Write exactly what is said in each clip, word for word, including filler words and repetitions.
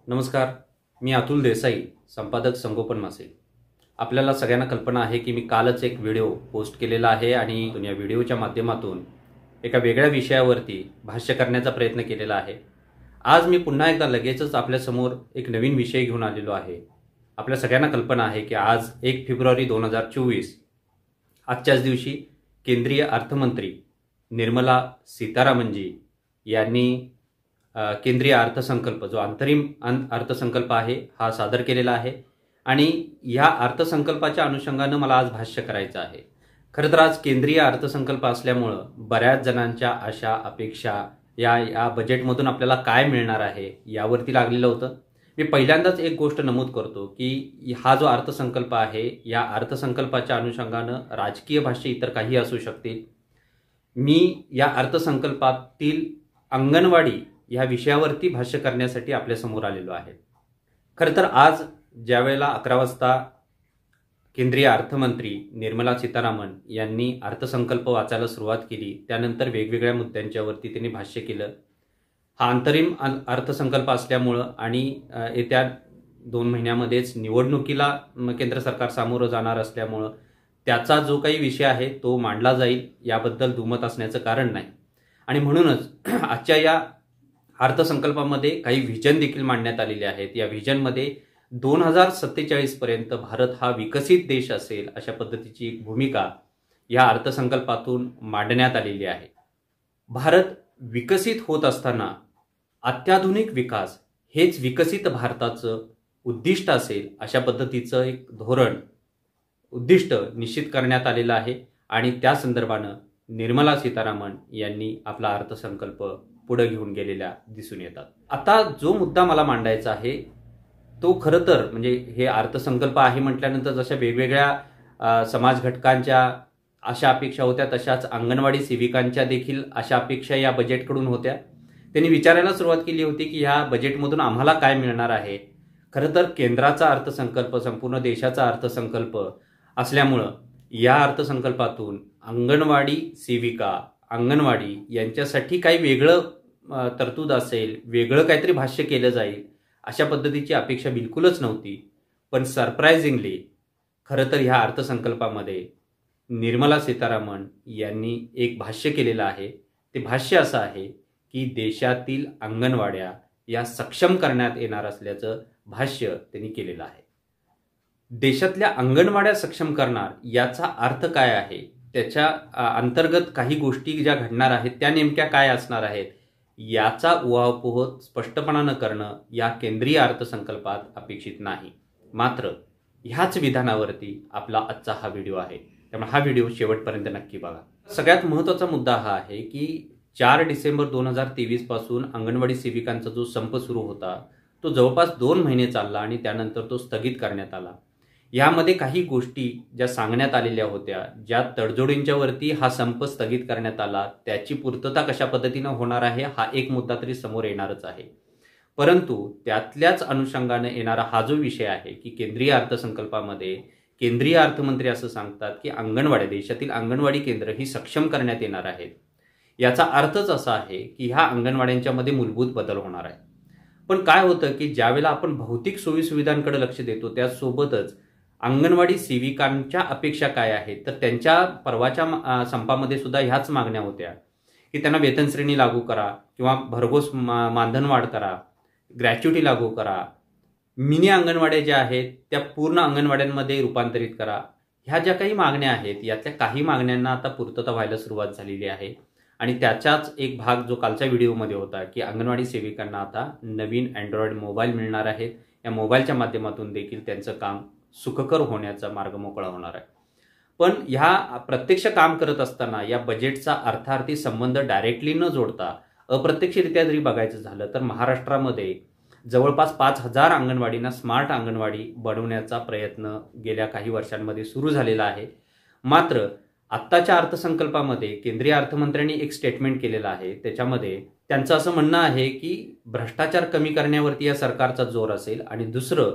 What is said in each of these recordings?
नमस्कार, मी अतुल देसाई, संपादक संगोपन मासिक. आपल्याला सगळ्यांना कल्पना आहे की मी कालच एक व्हिडिओ पोस्ट केलेला आहे आणि या व्हिडिओच्या माध्यमातून एका वेगळ्या विषयावरती भाष्य करण्याचा प्रयत्न केलेला आहे. आज मी पुन्हा एकदा लगेचच आपल्यासमोर एक नवीन विषय घेऊन आलेलो आहे. आपल्या सगळ्यांना कल्पना आहे की आज एक फेब्रुवारी दोन हजार चोवीस आजच्याच दिवशी केंद्रीय अर्थमंत्री निर्मला सीतारामनजी यांनी केंद्रीय अर्थसंकल्प जो अंतरिम अर्थसंकल्प आहे हा सादर केलेला आहे आणि या अर्थसंकल्पाच्या अनुषंगाने मला आज भाष्य करायचं आहे. खरं तर आज केंद्रीय अर्थसंकल्प असल्यामुळं बऱ्याच जणांच्या आशा अपेक्षा या या बजेटमधून आपल्याला काय मिळणार आहे यावरती लागलेलं होतं. मी पहिल्यांदाच एक गोष्ट नमूद करतो की हा जो अर्थसंकल्प आहे या अर्थसंकल्पाच्या अनुषंगानं राजकीय भाष्य इतर काही असू शकतील. मी या अर्थसंकल्पातील अंगणवाडी या विषयावरती भाष्य करण्यासाठी आपल्यासमोर आलेलो आहे. खरं तर आज ज्यावेळेला अकरा वाजता केंद्रीय अर्थमंत्री निर्मला सीतारामन यांनी अर्थसंकल्प वाचायला सुरुवात केली, त्यानंतर वेगवेगळ्या मुद्द्यांच्यावरती त्यांनी भाष्य केलं. हा अंतरिम अर्थसंकल्प असल्यामुळं आणि येत्या दोन महिन्यामध्येच निवडणुकीला केंद्र सरकार सामोरं जाणार असल्यामुळं त्याचा जो काही विषय आहे तो मांडला जाईल याबद्दल दुमत असण्याचं कारण नाही. आणि म्हणूनच आजच्या या अर्थसंकल्पामध्ये काही व्हिजन देखील मांडण्यात आलेले आहेत. या व्हिजनमध्ये दोन हजार सत्तेचाळीस पर्यंत भारत हा विकसित देश असेल अशा पद्धतीची एक भूमिका या अर्थसंकल्पातून मांडण्यात आलेली आहे. भारत विकसित होत असताना अत्याधुनिक विकास हेच विकसित भारताचं उद्दिष्ट असेल अशा पद्धतीचं एक धोरण उद्दिष्ट निश्चित करण्यात आलेलं आहे आणि त्या संदर्भानं निर्मला सीतारामन यांनी आपला अर्थसंकल्प पुढे घेऊन गेलेल्या दिसून येतात. आता जो मुद्दा मला मांडायचा आहे तो खरं तर म्हणजे हे अर्थसंकल्प आहे म्हटल्यानंतर जशा वेगवेगळ्या समाज घटकांच्या अशा अपेक्षा होत्या तशाच अंगणवाडी सेविकांच्या देखील अशा अपेक्षा या बजेटकडून होत्या. त्यांनी विचारायला सुरुवात केली होती की ह्या बजेटमधून आम्हाला काय मिळणार आहे. खरं तर केंद्राचा अर्थसंकल्प संपूर्ण देशाचा अर्थसंकल्प असल्यामुळं या अर्थसंकल्पातून अंगणवाडी सेविका अंगणवाडी यांच्यासाठी काही वेगळं तरतूद असेल, वेगळं काहीतरी भाष्य केलं जाईल अशा पद्धतीची अपेक्षा बिलकुलच नव्हती. पण सरप्रायझिंगली खरं तर ह्या अर्थसंकल्पामध्ये निर्मला सीतारामन यांनी एक भाष्य केलेलं आहे. ते भाष्य असं आहे की देशातील अंगणवाड्या या सक्षम करण्यात येणार असल्याचं भाष्य त्यांनी केलेलं आहे. देशातल्या अंगणवाड्या सक्षम करणार याचा अर्थ काय आहे, त्याच्या अंतर्गत काही गोष्टी ज्या घडणार आहेत त्या नेमक्या काय असणार आहेत याचा उहापोह स्पष्टपणानं करणं या केंद्रीय अर्थसंकल्पात अपेक्षित नाही. मात्र ह्याच विधानावरती आपला आजचा हा व्हिडिओ आहे, त्यामुळे हा व्हिडिओ शेवटपर्यंत नक्की बघा. सगळ्यात महत्त्वाचा मुद्दा हा आहे की चार डिसेंबर दोन हजार तेवीस पासून अंगणवाडी सेविकांचा जो संप सुरू होता तो जवळपास दोन महिने चालला आणि त्यानंतर तो स्थगित करण्यात आला. यामध्ये काही गोष्टी ज्या सांगण्यात आलेल्या होत्या, ज्या तडजोडींच्या वरती हा संप स्थगित करण्यात आला, त्याची पूर्तता कशा पद्धतीनं होणार आहे हा एक मुद्दा तरी समोर येणारच आहे. परंतु त्यातल्याच अनुषंगाने येणारा हा जो विषय आहे की केंद्रीय अर्थसंकल्पामध्ये केंद्रीय अर्थमंत्री असं सांगतात की अंगणवाड्या देशातील अंगणवाडी केंद्र ही सक्षम करण्यात येणार आहेत. याचा अर्थच असा आहे की ह्या अंगणवाड्यांच्या मध्ये मूलभूत बदल होणार आहे. पण काय होतं की ज्यावेळेला आपण भौतिक सोयीसुविधांकडे लक्ष देतो त्यासोबतच अंगणवाडी सेविकांच्या अपेक्षा काय आहेत, तर त्यांच्या परवाच्या संपामध्ये सुद्धा ह्याच मागण्या होत्या की त्यांना वेतन श्रेणी लागू करा किंवा भरघोस मानधन वाढ करा, ग्रॅच्युटी लागू करा, मिनी अंगणवाड्या ज्या आहेत त्या पूर्ण अंगणवाड्यांमध्ये रूपांतरित करा. ह्या ज्या काही मागण्या आहेत यातल्या काही मागण्यांना आता पूर्तता व्हायला सुरुवात झालेली आहे आणि त्याचाच एक भाग जो कालच्या व्हिडिओमध्ये होता की अंगणवाडी सेविकांना आता नवीन अँड्रॉइड मोबाईल मिळणार आहेत. या मोबाईलच्या माध्यमातून देखील त्यांचं काम सुखकर होण्याचा मार्ग मोकळा होणार आहे. पण ह्या प्रत्यक्ष काम करत असताना या बजेटचा अर्थार्थी संबंध डायरेक्टली न जोडता अप्रत्यक्षरित्या जरी बघायचं झालं तर महाराष्ट्रामध्ये जवळपास पाच हजार अंगणवाडींना स्मार्ट अंगणवाडी बनवण्याचा प्रयत्न गेल्या काही वर्षांमध्ये सुरू झालेला आहे. मात्र आत्ताच्या अर्थसंकल्पामध्ये केंद्रीय अर्थमंत्र्यांनी एक स्टेटमेंट केलेलं आहे. त्याच्यामध्ये त्यांचं असं म्हणणं आहे की भ्रष्टाचार कमी करण्यावरती या सरकारचा जोर असेल आणि दुसरं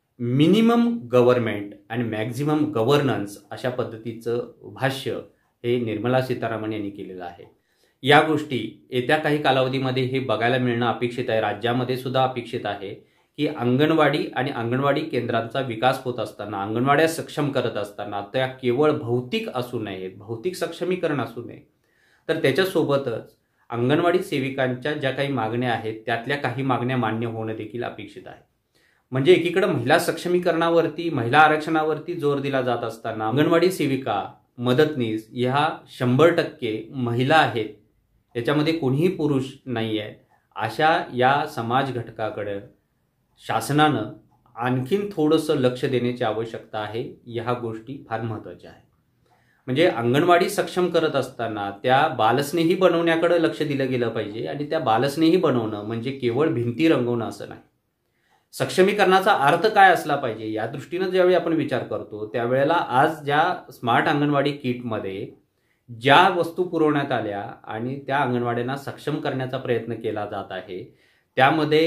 मिनिमम गव्हर्नमेंट आणि मॅक्झिमम गव्हर्नन्स अशा पद्धतीचं भाष्य हे निर्मला सीतारामन यांनी केलेलं आहे. या गोष्टी येत्या काही कालावधीमध्ये हे बघायला मिळणं अपेक्षित आहे. राज्यामध्ये सुद्धा अपेक्षित आहे की अंगणवाडी आणि अंगणवाडी केंद्रांचा विकास होत असताना, अंगणवाड्या सक्षम करत असताना त्या केवळ भौतिक असू नयेत, भौतिक सक्षमीकरण असू नये, तर त्याच्यासोबतच अंगणवाडी सेविकांच्या ज्या काही मागण्या आहेत त्यातल्या काही मागण्या मान्य होणं देखील अपेक्षित आहे. म्हणजे एकीकडे महिला सक्षमीकरणावरती, महिला आरक्षणावरती जोर दिला जात असताना अंगणवाडी सेविका, मदतनीस ह्या शंभर टक्के महिला आहेत, याच्यामध्ये कोणीही पुरुष नाही आहे, अशा या समाज घटकाकडे शासनानं आणखीन थोडंसं लक्ष देण्याची आवश्यकता आहे. ह्या गोष्टी फार महत्त्वाच्या आहेत. म्हणजे अंगणवाडी सक्षम करत असताना त्या बालस्नेही बनवण्याकडे लक्ष दिलं गेलं पाहिजे आणि त्या बालस्नेही बनवणं म्हणजे केवळ भिंती रंगवणं असं नाही. सक्षमीकरणाचा अर्थ काय असला पाहिजे या दृष्टीनं ज्यावेळी आपण विचार करतो त्यावेळेला आज ज्या स्मार्ट अंगणवाडी किटमध्ये ज्या वस्तू पुरवण्यात आल्या आणि त्या अंगणवाड्यांना सक्षम करण्याचा प्रयत्न केला जात आहे, त्यामध्ये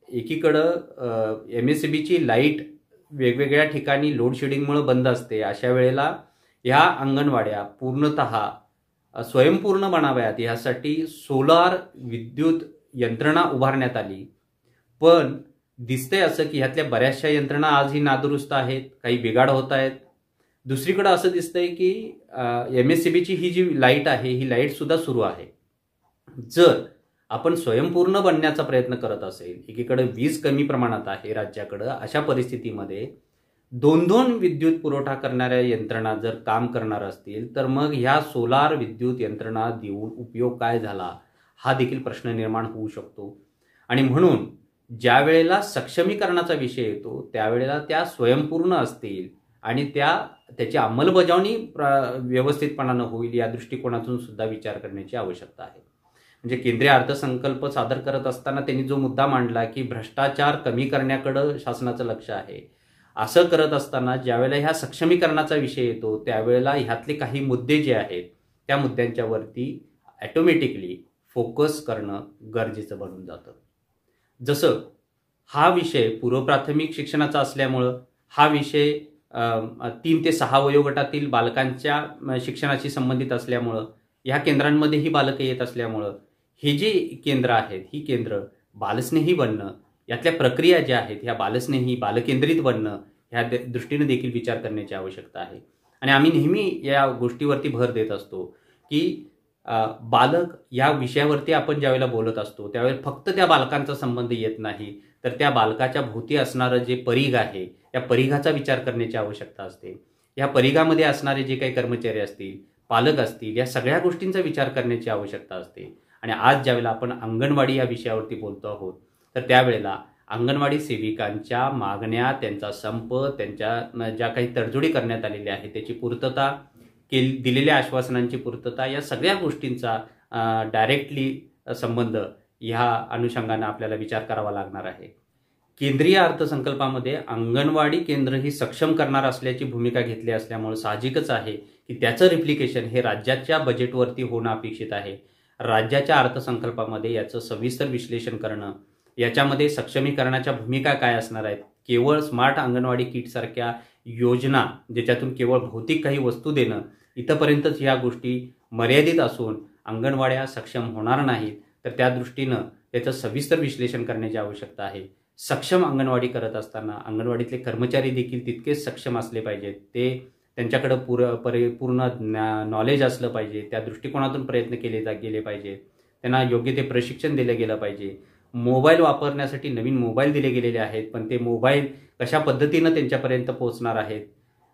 एकीकडं एम एस सी बीची लाईट वेगवेगळ्या ठिकाणी लोडशेडिंगमुळे बंद असते. अशा वेळेला ह्या अंगणवाड्या पूर्णतः स्वयंपूर्ण बनाव्यात यासाठी सोलार विद्युत यंत्रणा उभारण्यात आली. पण दिसतंय असं की ह्यातल्या बऱ्याचशा यंत्रणा आजही नादुरुस्त आहेत, काही बिघाड होत आहेत. दुसरीकडे असं दिसतंय की एम एस सी बीची ही जी लाईट आहे ही लाईट सुद्धा सुरू आहे. जर आपण स्वयंपूर्ण बनण्याचा प्रयत्न करत असेल, एकीकडे वीज कमी प्रमाणात आहे राज्याकडं, अशा परिस्थितीमध्ये दोन दोन विद्युत पुरवठा करणाऱ्या यंत्रणा जर काम करणार असतील तर मग ह्या सोलार विद्युत यंत्रणा देऊन उपयोग काय झाला हा देखील प्रश्न निर्माण होऊ शकतो. आणि म्हणून ज्या वेळेला सक्षमीकरणाचा विषय येतो त्यावेळेला त्या स्वयंपूर्ण असतील आणि त्या त्याची अंमलबजावणी व्यवस्थितपणानं होईल या दृष्टिकोनातून सुद्धा विचार करण्याची आवश्यकता आहे. म्हणजे केंद्रीय अर्थसंकल्प सादर करत असताना त्यांनी जो मुद्दा मांडला की भ्रष्टाचार कमी करण्याकडे शासनाचं लक्ष आहे, असं करत असताना ज्यावेळेला ह्या सक्षमीकरणाचा विषय येतो त्यावेळेला ह्यातले काही मुद्दे जे आहेत त्या मुद्द्यांच्या वरती ॲटोमॅटिकली फोकस करणं गरजेचं बनून जातं. जसं हा विषय पूर्वप्राथमिक शिक्षणाचा असल्यामुळं हा विषय तीन ते सहा वयोगटातील बालकांच्या शिक्षणाशी संबंधित असल्यामुळं, ह्या केंद्रांमध्ये ही बालकं येत असल्यामुळं हे जे केंद्र आहेत ही केंद्र बालस्नेही बनणं, यातल्या प्रक्रिया ज्या आहेत ह्या बालस्नेही बालकेंद्रित बनणं ह्या दृष्टीने देखील विचार करण्याची आवश्यकता आहे. आणि आम्ही नेहमी या गोष्टीवरती भर देत असतो की बालक या विषयावरती आपण ज्यावेळेला बोलत असतो त्यावेळेला फक्त त्या बालकांचा संबंध येत नाही, तर त्या बालकाच्या भोवती असणारं जे परिघ आहे या परिघाचा विचार करण्याची आवश्यकता असते. या परिघामध्ये असणारे जे काही कर्मचारी असतील, पालक असतील, या सगळ्या गोष्टींचा विचार करण्याची आवश्यकता असते. आणि आज ज्यावेळेला आपण अंगणवाडी या विषयावरती बोलतो आहोत तर त्यावेळेला अंगणवाडी सेविकांच्या मागण्या, त्यांचा संप, त्यांच्या ज्या काही तडजोडी करण्यात आलेल्या आहेत त्याची पूर्तता, केली दिलेल्या आश्वासनांची पूर्तता, या सगळ्या गोष्टींचा डायरेक्टली संबंध ह्या अनुषंगाने आपल्याला विचार करावा लागणार आहे. केंद्रीय अर्थसंकल्पामध्ये अंगणवाडी केंद्र ही सक्षम करणार असल्याची भूमिका घेतली असल्यामुळे साहजिकच आहे की त्याचं रिप्लिकेशन हे राज्याच्या बजेटवरती होणं अपेक्षित आहे. राज्याच्या अर्थसंकल्पामध्ये याचं सविस्तर विश्लेषण करणं, याच्यामध्ये सक्षमीकरणाच्या भूमिका काय असणार आहेत, केवळ स्मार्ट अंगणवाडी किट सारख्या योजना ज्याच्यातून केवळ भौतिक काही वस्तू देणं इथंपर्यंतच ह्या गोष्टी मर्यादित असून अंगणवाड्या सक्षम होणार नाहीत, तर त्या दृष्टीनं त्याचं सविस्तर विश्लेषण करण्याची आवश्यकता आहे. सक्षम अंगणवाडी करत असताना अंगणवाडीतले कर्मचारी देखील तितकेच सक्षम असले पाहिजेत, ते त्यांच्याकडे पूर परिपूर्ण नॉलेज असलं पाहिजे, त्या दृष्टिकोनातून प्रयत्न केले जा गेले पाहिजेत, त्यांना योग्य ते प्रशिक्षण दिलं गेलं पाहिजे. मोबाईल वापरण्यासाठी नवीन मोबाईल दिले गेलेले आहेत, पण ते मोबाईल कशा पद्धतीनं त्यांच्यापर्यंत पोहोचणार आहेत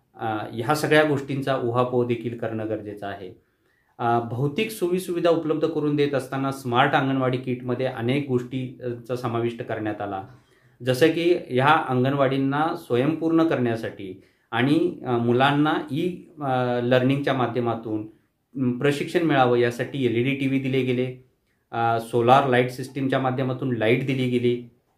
ह्या सगळ्या गोष्टींचा उहापोह देखील करणं गरजेचं आहे. भौतिक सोयीसुविधा उपलब्ध करून देत असताना स्मार्ट अंगणवाडी किटमध्ये अनेक गोष्टींचा समाविष्ट करण्यात आला, जसं की ह्या अंगणवाडींना स्वयंपूर्ण करण्यासाठी आणि मुलांना ई लर्निंगच्या माध्यमातून प्रशिक्षण मिळावं यासाठी L E D T V दिले गेले, सोलार लाईट सिस्टीमच्या माध्यमातून लाईट दिली गेली,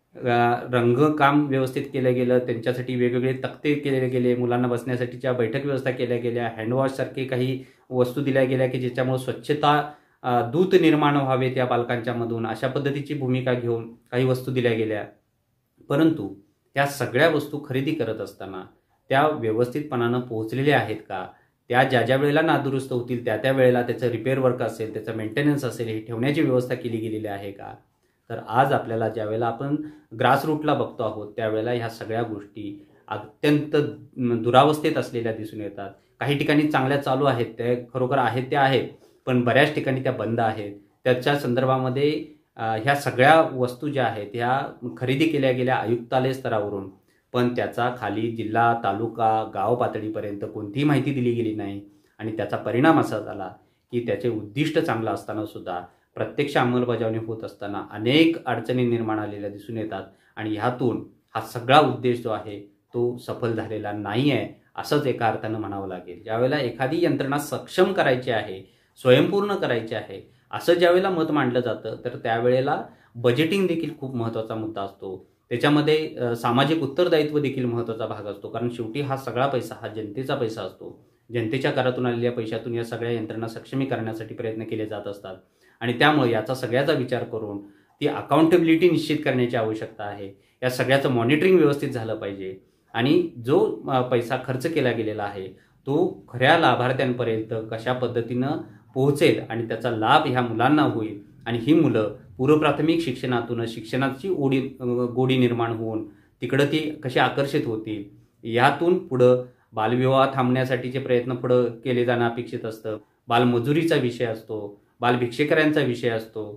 रंगकाम व्यवस्थित केलं गेलं, त्यांच्यासाठी वेगवेगळे तक्ते केले गेले, मुलांना बसण्यासाठीच्या बैठक व्यवस्था केल्या गेल्या, हँडवॉशसारखे काही वस्तू दिल्या गेल्या की ज्याच्यामुळे स्वच्छता दूत निर्माण व्हावे त्या बालकांच्यामधून, अशा पद्धतीची भूमिका घेऊन काही वस्तू दिल्या गेल्या. परंतु त्या सगळ्या वस्तू खरेदी करत असताना त्या व्यवस्थितपणानं पोहोचलेल्या आहेत का, त्या ज्या ज्या वेळेला नादुरुस्त होतील त्या त्या वेळेला त्याचं रिपेअर वर्क असेल, त्याचं मेंटेनन्स असेल, हे ठेवण्याची व्यवस्था केली गेलेली आहे का, तर आज आपल्याला ज्यावेळेला आपण ग्रासरूटला बघतो आहोत त्यावेळेला ह्या सगळ्या गोष्टी अत्यंत दुरावस्थेत असलेल्या दिसून येतात. काही ठिकाणी चांगल्या चालू आहेत, त्या खरोखर आहेत त्या आहेत, पण बऱ्याच ठिकाणी त्या बंद आहेत. त्याच्या संदर्भामध्ये ह्या सगळ्या वस्तू ज्या आहेत ह्या खरेदी केल्या गेल्या आयुक्तालय स्तरावरून, पण त्याचा खाली जिल्हा, तालुका, गाव पातळीपर्यंत कोणतीही माहिती दिली गेली नाही. आणि त्याचा परिणाम असा झाला की त्याचे उद्दिष्ट चांगलं असताना सुद्धा प्रत्यक्ष अंमलबजावणी होत असताना अनेक अडचणी निर्माण आलेल्या दिसून येतात. आणि ह्यातून हा सगळा उद्देश जो आहे तो सफल झालेला नाही आहे असंच एका अर्थानं म्हणावं लागेल. ज्यावेळेला एखादी यंत्रणा सक्षम करायची आहे, स्वयंपूर्ण करायची आहे असं ज्यावेळेला मत मांडलं जातं, तर त्यावेळेला बजेटिंग देखील खूप महत्त्वाचा मुद्दा असतो. त्याच्यामध्ये सामाजिक उत्तरदायित्व देखील महत्त्वाचा भाग असतो. कारण शेवटी हा सगळा पैसा हा जनतेचा पैसा असतो. जनतेच्या करातून आलेल्या पैशातून या सगळ्या यंत्रणा सक्षमी करण्यासाठी प्रयत्न केले जात असतात. आणि त्यामुळे याचा सगळ्याचा विचार करून ती अकाउंटेबिलिटी निश्चित करण्याची आवश्यकता आहे. या सगळ्याचं मॉनिटरिंग व्यवस्थित झालं पाहिजे. आणि जो पैसा खर्च केला गेलेला आहे तो खऱ्या लाभार्थ्यांपर्यंत कशा पद्धतीनं पोहोचेल आणि त्याचा लाभ ह्या मुलांना होईल. आणि ही मुलं पूर्वप्राथमिक शिक्षणातून शिक्षणाची ओढी गोडी निर्माण होऊन तिकडं ती कशी आकर्षित होतील, यातून पुढं बालविवाह थांबण्यासाठीचे प्रयत्न पुढं केले जाणं अपेक्षित असतं. बालमजुरीचा विषय असतो, बालभिक्षेकरांचा विषय असतो.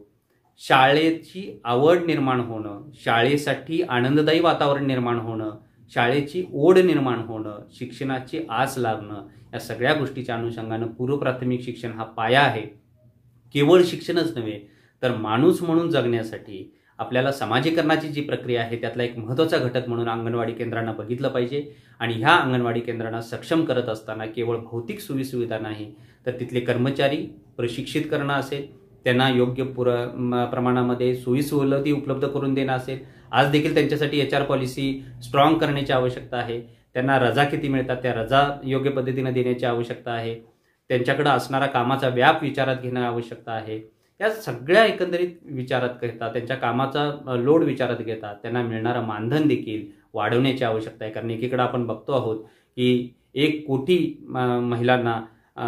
शाळेची आवड निर्माण होणं, शाळेसाठी आनंददायी वातावरण निर्माण होणं, शाळेची ओढ निर्माण होणं, शिक्षणाची आस लागणं, या सगळ्या गोष्टीच्या अनुषंगानं पूर्वप्राथमिक शिक्षण हा पाया आहे. केवळ शिक्षणच नव्हे तर माणूस म्हणून जगण्यासाठी आपल्याला समाजीकरणाची जी प्रक्रिया आहे त्यातला एक महत्त्वाचा घटक म्हणून अंगणवाडी केंद्रांना बघितलं पाहिजे. आणि ह्या अंगणवाडी केंद्रांना सक्षम करत असताना केवळ भौतिक सोयीसुविधा नाही तर तिथले कर्मचारी प्रशिक्षित करणं असेल, त्यांना योग्य पुर प्रमाणामध्ये सोयीसुविधा उपलब्ध करून देणं असेल. आज देखील त्यांच्यासाठी एच आर पॉलिसी स्ट्रॉंग करण्याची आवश्यकता आहे. त्यांना रजा किती मिळतात त्या रजा योग्य पद्धतीने देण्याची आवश्यकता आहे. त्यांच्याकडे असणारा कामाचा व्याप विचारात घेणं आवश्यकता आहे. या सगळ्या एकंदरीत विचारात घेता, त्यांच्या कामाचा लोड विचारात घेता त्यांना मिळणारं मानधन देखील वाढवण्याची आवश्यकता आहे. कारण एकीकडे आपण बघतो आहोत की एक कोटी महिलांना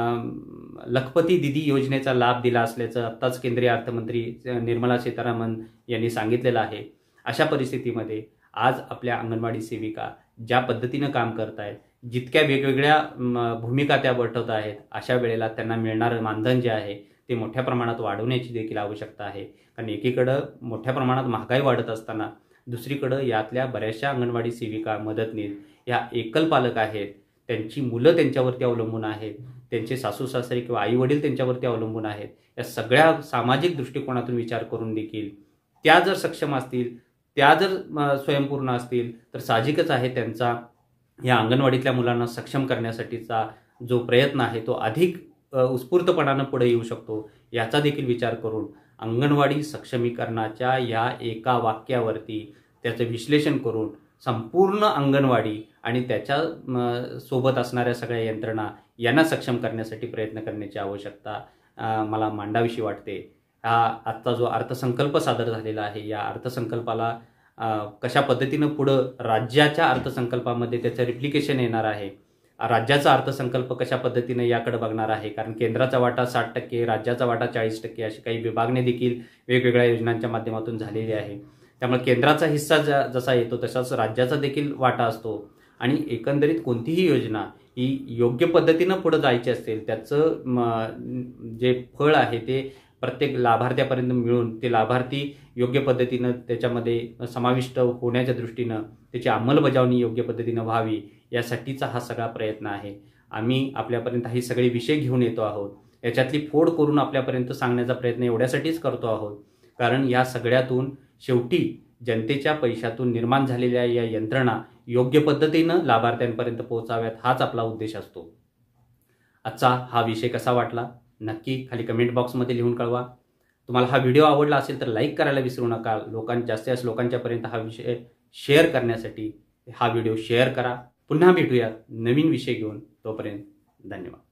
लखपती दिदी योजनेचा लाभ दिला असल्याचं आत्ताच केंद्रीय अर्थमंत्री निर्मला सीतारामन यांनी सांगितलेलं आहे. अशा परिस्थितीमध्ये आज आपल्या अंगणवाडी सेविका ज्या पद्धतीनं काम करत आहेत, जितक्या वेगवेगळ्या भूमिका त्या वठवत आहेत, अशा वेळेला त्यांना मिळणारं मानधन जे आहे ते मोठ्या प्रमाणात वाढवण्याची देखील आवश्यकता आहे. कारण एकीकडं मोठ्या प्रमाणात महागाई वाढत असताना दुसरीकडं यातल्या बऱ्याचशा अंगणवाडी सेविका, मदतनीस या एकल पालक आहेत, त्यांची मुलं त्यांच्यावरती अवलंबून आहेत, त्यांचे सासू सासरे किंवा आई वडील त्यांच्यावरती अवलंबून आहेत. या सगळ्या सामाजिक दृष्टिकोनातून विचार करून देखील त्या जर सक्षम असतील, त्या जर स्वयंपूर्ण असतील तर साहजिकच आहे त्यांचा या अंगणवाडीतल्या मुलांना सक्षम करण्यासाठीचा जो प्रयत्न आहे तो अधिक उत्स्फूर्तपणानं पुढे येऊ शकतो. याचा देखील विचार करून अंगणवाडी सक्षमीकरणाच्या या एका वाक्यावरती त्याचं विश्लेषण करून संपूर्ण अंगणवाडी आणि त्याच्या सोबत असणाऱ्या सगळ्या यंत्रणा यांना सक्षम करण्यासाठी प्रयत्न करण्याची आवश्यकता मला मांडावीशी वाटते. हा आजचा जो अर्थसंकल्प सादर झालेला आहे या अर्थसंकल्पाला कशा पद्धतीनं पुढं राज्याच्या अर्थसंकल्पामध्ये त्याचं रिप्लिकेशन येणार आहे, राज्याचा अर्थसंकल्प कशा पद्धतीने याकडे बघणार आहे. कारण केंद्राचा वाटा साठ टक्के, राज्याचा वाटा चाळीस टक्के अशी काही विभागणी देखील वेगवेगळ्या योजनांच्या माध्यमातून झालेली आहे. त्यामुळे केंद्राचा हिस्सा जसा येतो तसाच राज्याचा देखील वाटा असतो. आणि एकंदरीत कोणतीही योजना ही योग्य पद्धतीनं पुढे जायची असेल त्याचं जे फळ आहे ते प्रत्येक लाभार्थ्यापर्यंत मिळून ते लाभार्थी योग्य पद्धतीनं त्याच्यामध्ये समाविष्ट होण्याच्या दृष्टीनं त्याची अंमलबजावणी योग्य पद्धतीनं व्हावी यासाठीचा हा सगळा प्रयत्न आहे. आम्ही आपल्यापर्यंत हे सगळे विषय घेऊन येतो आहोत. याच्यातली फोड करून आपल्यापर्यंत सांगण्याचा प्रयत्न एवढ्यासाठीच करतो आहोत कारण या सगळ्यातून शेवटी जनतेच्या पैशातून निर्माण झालेल्या या यंत्रणा योग्य पद्धतीनं लाभार्थ्यांपर्यंत पोहोचाव्यात हाच आपला उद्देश असतो. आजचा हा विषय कसा वाटला नक्की खाली कमेंट बॉक्समध्ये लिहून कळवा. तुम्हाला हा व्हिडिओ आवडला असेल तर लाईक करायला विसरू नका. लोकां जास्तीत जास्त लोकांच्यापर्यंत हा विषय शेअर करण्यासाठी हा व्हिडिओ शेअर करा. पुन्हा भेटूयात नवीन विषय घेऊन. तोपर्यंत धन्यवाद.